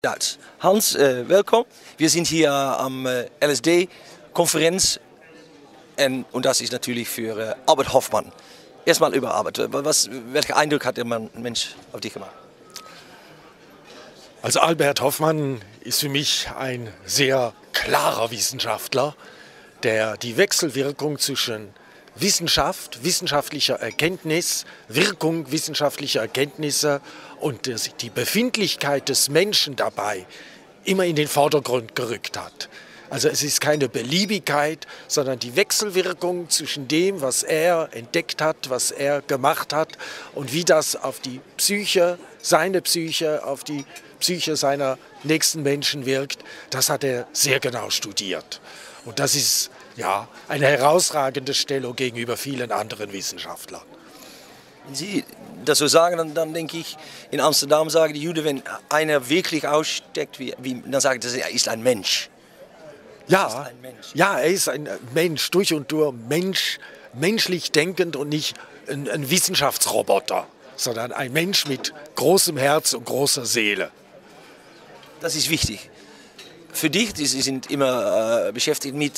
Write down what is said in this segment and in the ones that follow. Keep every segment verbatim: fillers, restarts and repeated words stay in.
Duits. Hans, äh, willkommen. Wir sind hier am äh, L S D-Konferenz und, und das ist natürlich für äh, Albert Hofmann. Erstmal über Albert. Was, welchen Eindruck hat der Mann, Mensch auf dich gemacht? Also Albert Hofmann ist für mich ein sehr klarer Wissenschaftler, der die Wechselwirkung zwischen Wissenschaft, wissenschaftlicher Erkenntnis, Wirkung wissenschaftlicher Erkenntnisse und die Befindlichkeit des Menschen dabei immer in den Vordergrund gerückt hat. Also es ist keine Beliebigkeit, sondern die Wechselwirkung zwischen dem, was er entdeckt hat, was er gemacht hat und wie das auf die Psyche, seine Psyche, auf die Psyche seiner nächsten Menschen wirkt, das hat er sehr genau studiert. Und das ist ja eine herausragende Stellung gegenüber vielen anderen Wissenschaftlern. Wenn Sie das so sagen, dann, dann denke ich, in Amsterdam sagen die Juden, wenn einer wirklich aussteckt, wie, wie, dann sagen sie, er ist ein Mensch. Ja, ist ein Mensch. ja, er ist ein Mensch, durch und durch Mensch, menschlich denkend und nicht ein, ein Wissenschaftsroboter, sondern ein Mensch mit großem Herz und großer Seele. Das ist wichtig. Für dich, Sie sind immer äh, beschäftigt mit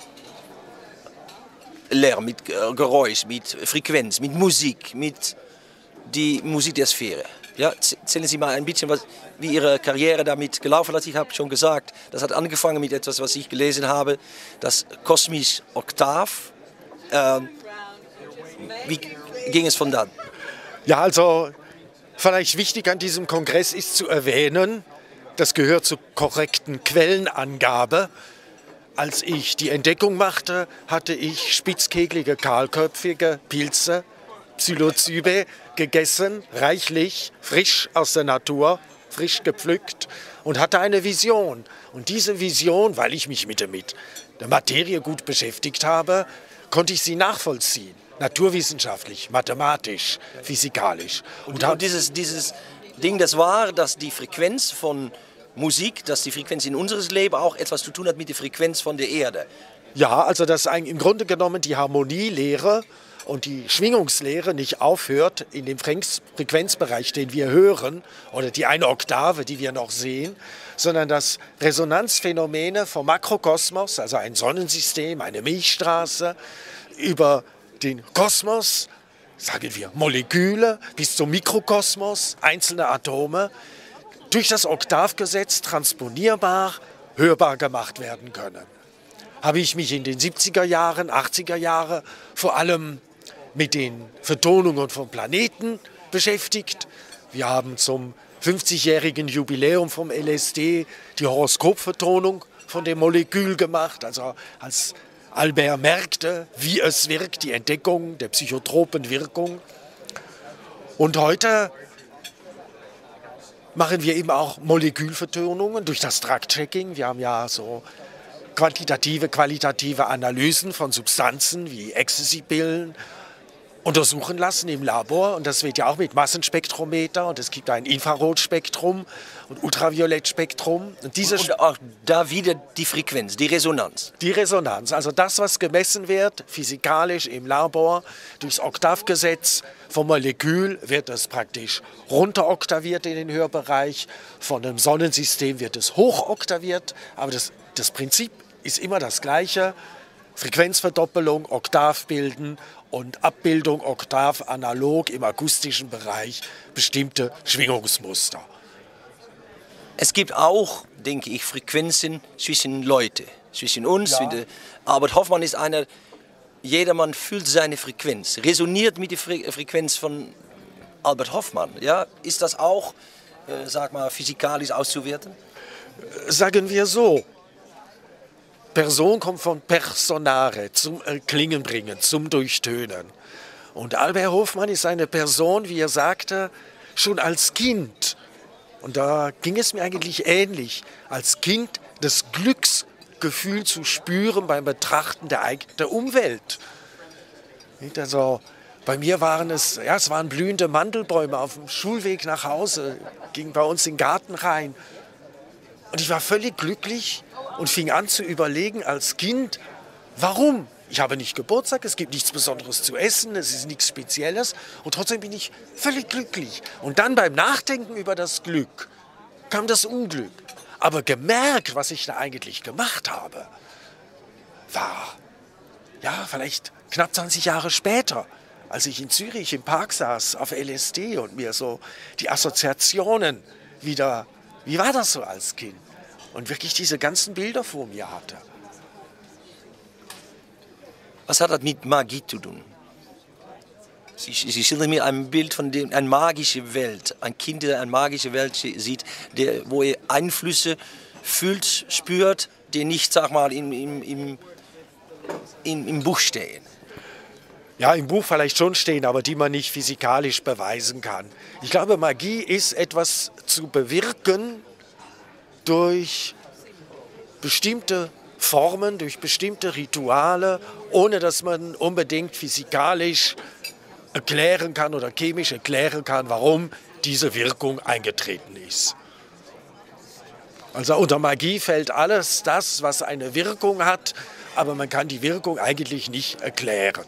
Lärm, mit Geräusch, mit Frequenz, mit Musik, mit die Musik der Sphäre. Ja, erzählen Sie mal ein bisschen, was, wie Ihre Karriere damit gelaufen ist. Ich habe schon gesagt, das hat angefangen mit etwas, was ich gelesen habe, das Kosmisch Oktav. Ähm, wie ging es von dann? Ja, also vielleicht wichtig an diesem Kongress ist zu erwähnen, das gehört zur korrekten Quellenangabe. Als ich die Entdeckung machte, hatte ich spitzkegelige, kahlköpfige Pilze, Psilocybe, gegessen, reichlich, frisch aus der Natur, frisch gepflückt und hatte eine Vision. Und diese Vision, weil ich mich mit der, mit der Materie gut beschäftigt habe, konnte ich sie nachvollziehen. Naturwissenschaftlich, mathematisch, physikalisch. Und, und dieses, dieses Ding, das war, dass die Frequenz von Musik, dass die Frequenz in unseres Leben auch etwas zu tun hat mit der Frequenz von der Erde. Ja, also dass im Grunde genommen die Harmonielehre und die Schwingungslehre nicht aufhört in dem Frequenzbereich, den wir hören, oder die eine Oktave, die wir noch sehen, sondern dass Resonanzphänomene vom Makrokosmos, also ein Sonnensystem, eine Milchstraße, über den Kosmos, sagen wir Moleküle, bis zum Mikrokosmos, einzelne Atome, durch das Oktavgesetz transponierbar, hörbar gemacht werden können. Habe ich mich in den siebziger Jahren, achtziger Jahren vor allem mit den Vertonungen von Planeten beschäftigt. Wir haben zum fünfzigjährigen Jubiläum vom L S D die Horoskopvertonung von dem Molekül gemacht, also als Albert merkte, wie es wirkt, die Entdeckung der psychotropen Wirkung. Und heute machen wir eben auch Molekülvertonungen durch das Drug-Checking. Wir haben ja so quantitative, qualitative Analysen von Substanzen wie Ecstasy-Pillen untersuchen lassen im Labor. Und das wird ja auch mit Massenspektrometer. Und es gibt ein Infrarotspektrum und Ultraviolettspektrum. Und, diese und auch da wieder die Frequenz, die Resonanz. Die Resonanz, also das, was gemessen wird, physikalisch im Labor, durchs Oktavgesetz vom Molekül wird es praktisch runteroktaviert in den Hörbereich. Von einem Sonnensystem wird es hochoktaviert. Aber das, das Prinzip ist immer das gleiche. Frequenzverdoppelung, Oktav bilden und Abbildung Oktav analog im akustischen Bereich bestimmte Schwingungsmuster. Es gibt auch, denke ich, Frequenzen zwischen Leuten, zwischen uns. Ja. Albert Hofmann ist einer, jedermann fühlt seine Frequenz, resoniert mit der Fre Frequenz von Albert Hofmann. Ja? Ist das auch, äh, sag mal, physikalisch auszuwerten? Sagen wir so. Person kommt von personare, zum Klingenbringen, zum Durchtönen. Und Albert Hofmann ist eine Person, wie er sagte, schon als Kind. Und da ging es mir eigentlich ähnlich, als Kind das Glücksgefühl zu spüren beim Betrachten der, der Umwelt. Also, bei mir waren es, ja, es waren blühende Mandelbäume auf dem Schulweg nach Hause, ging bei uns in den Garten rein. Und ich war völlig glücklich und fing an zu überlegen als Kind, warum? Ich habe nicht Geburtstag, es gibt nichts Besonderes zu essen, es ist nichts Spezielles und trotzdem bin ich völlig glücklich. Und dann beim Nachdenken über das Glück kam das Unglück. Aber gemerkt, was ich da eigentlich gemacht habe, war, ja, vielleicht knapp zwanzig Jahre später, als ich in Zürich im Park saß auf L S D und mir so die Assoziationen wieder, wie war das so als Kind? Und wirklich diese ganzen Bilder vor mir hatte. Was hat das mit Magie zu tun? Sie, Sie schildern mir ein Bild von dem, eine magische Welt, ein Kind, der eine magische Welt sieht, der, wo er Einflüsse fühlt, spürt, die nicht, sag mal, im, im, im, im, im Buch stehen. Ja, im Buch vielleicht schon stehen, aber die man nicht physikalisch beweisen kann. Ich glaube, Magie ist etwas zu bewirken durch bestimmte Formen, durch bestimmte Rituale, ohne dass man unbedingt physikalisch erklären kann oder chemisch erklären kann, warum diese Wirkung eingetreten ist. Also unter Magie fällt alles das, was eine Wirkung hat, aber man kann die Wirkung eigentlich nicht erklären.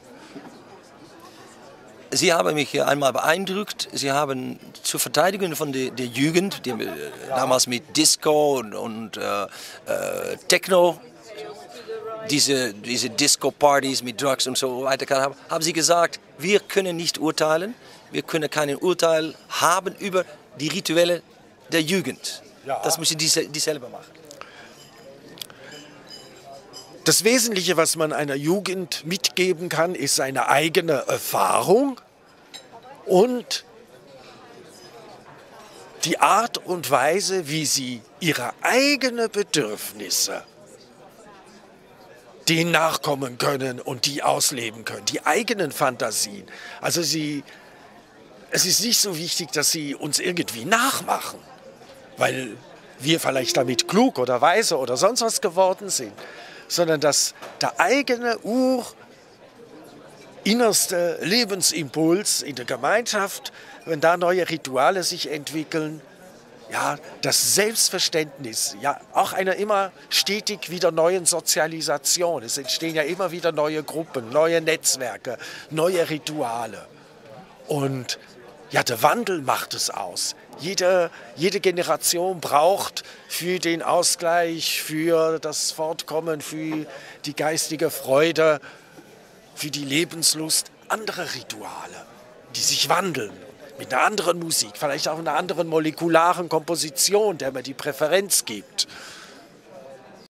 Sie haben mich hier einmal beeindruckt. Sie haben zur Verteidigung von der, der Jugend, die äh, damals mit Disco und, und äh, äh, Techno, diese, diese Disco-Partys mit Drugs und so weiter, haben, haben Sie gesagt, wir können nicht urteilen, wir können kein Urteil haben über die Rituelle der Jugend. Ja. Das müssen die, die selber machen. Das Wesentliche, was man einer Jugend mitgeben kann, ist seine eigene Erfahrung und die Art und Weise, wie sie ihre eigenen Bedürfnisse denen nachkommen können und die ausleben können, die eigenen Fantasien. Also sie, es ist nicht so wichtig, dass sie uns irgendwie nachmachen, weil wir vielleicht damit klug oder weise oder sonst was geworden sind, sondern dass der eigene urinnerste Lebensimpuls in der Gemeinschaft, wenn da neue Rituale sich entwickeln, ja, das Selbstverständnis, ja, auch einer immer stetig wieder neuen Sozialisation. Es entstehen ja immer wieder neue Gruppen, neue Netzwerke, neue Rituale. Und ja, der Wandel macht es aus. Jede, jede Generation braucht für den Ausgleich, für das Fortkommen, für die geistige Freude, für die Lebenslust andere Rituale, die sich wandeln. Mit einer anderen Musik, vielleicht auch einer anderen molekularen Komposition, der man die Präferenz gibt.